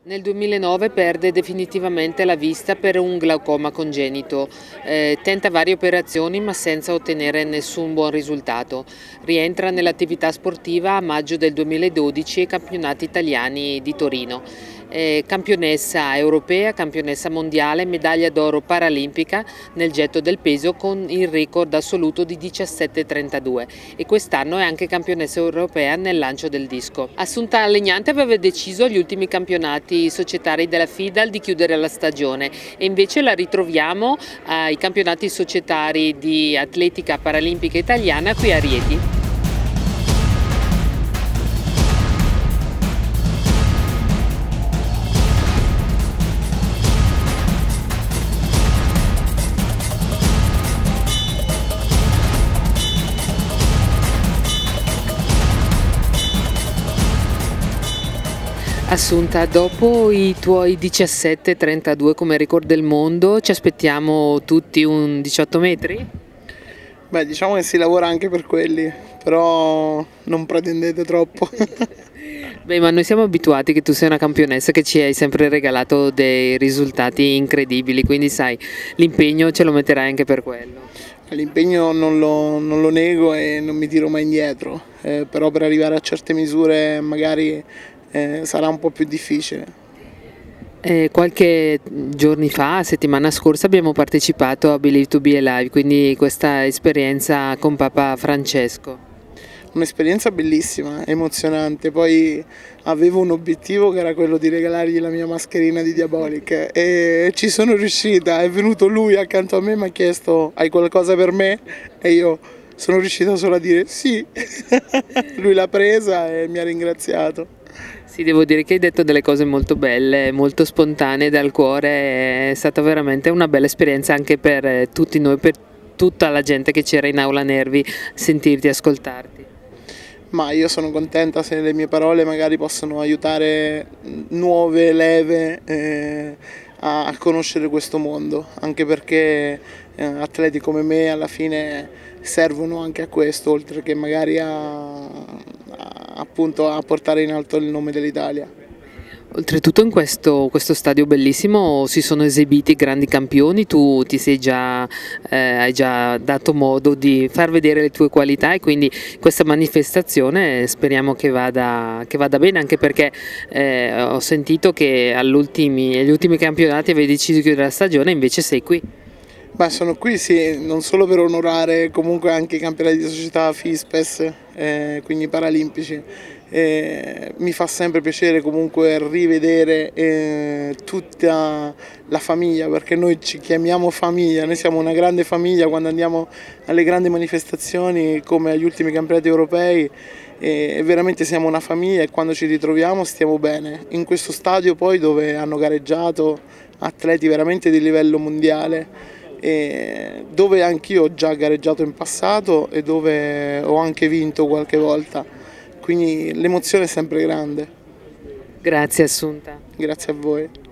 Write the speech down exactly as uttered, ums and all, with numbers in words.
Nel duemilanove perde definitivamente la vista per un glaucoma congenito, eh, tenta varie operazioni ma senza ottenere nessun buon risultato. Rientra nell'attività sportiva a maggio del duemiladodici ai campionati italiani di Torino. Eh, campionessa europea, campionessa mondiale, medaglia d'oro paralimpica nel getto del peso con il record assoluto di diciassette trentadue e quest'anno è anche campionessa europea nel lancio del disco. Assunta Legnante aveva deciso agli ultimi campionati societari della FIDAL di chiudere la stagione e invece la ritroviamo ai campionati societari di atletica paralimpica italiana qui a Rieti. Assunta, dopo i tuoi diciassette trentadue come record del mondo, ci aspettiamo tutti un diciotto metri? Beh, diciamo che si lavora anche per quelli, però non pretendete troppo. Beh, ma noi siamo abituati che tu sei una campionessa che ci hai sempre regalato dei risultati incredibili, quindi sai, l'impegno ce lo metterai anche per quello. L'impegno non lo, non lo nego e non mi tiro mai indietro, eh, però per arrivare a certe misure magari eh, sarà un po' più difficile. Eh, qualche giorni fa, settimana scorsa, abbiamo partecipato a Believe to be Alive, quindi questa esperienza con Papa Francesco. Un'esperienza bellissima, emozionante, poi avevo un obiettivo che era quello di regalargli la mia mascherina di Diabolic e ci sono riuscita, è venuto lui accanto a me e mi ha chiesto hai qualcosa per me? E io sono riuscita solo a dire sì, lui l'ha presa e mi ha ringraziato. Sì, devo dire che hai detto delle cose molto belle, molto spontanee dal cuore, è stata veramente una bella esperienza anche per tutti noi, per tutta la gente che c'era in Aula Nervi, sentirti, ascoltarti. Ma io sono contenta se le mie parole magari possono aiutare nuove leve eh, a, a conoscere questo mondo, anche perché eh, atleti come me alla fine servono anche a questo, oltre che magari a, a, appunto a portare in alto il nome dell'Italia. Oltretutto in questo, questo stadio bellissimo si sono esibiti grandi campioni, tu ti sei già, eh, hai già dato modo di far vedere le tue qualità e quindi questa manifestazione speriamo che vada, che vada bene, anche perché eh, ho sentito che agli ultimi, agli ultimi campionati avevi deciso di chiudere la stagione e invece sei qui. Beh, sono qui sì, non solo per onorare comunque anche i campionati di società FISPES, eh, quindi paralimpici. Eh, mi fa sempre piacere comunque rivedere eh, tutta la famiglia, perché noi ci chiamiamo famiglia, noi siamo una grande famiglia quando andiamo alle grandi manifestazioni come agli ultimi campionati europei e veramente siamo una famiglia e quando ci ritroviamo stiamo bene. In questo stadio poi dove hanno gareggiato atleti veramente di livello mondiale, e dove anch'io ho già gareggiato in passato e dove ho anche vinto qualche volta, quindi l'emozione è sempre grande. Grazie Assunta. Grazie a voi.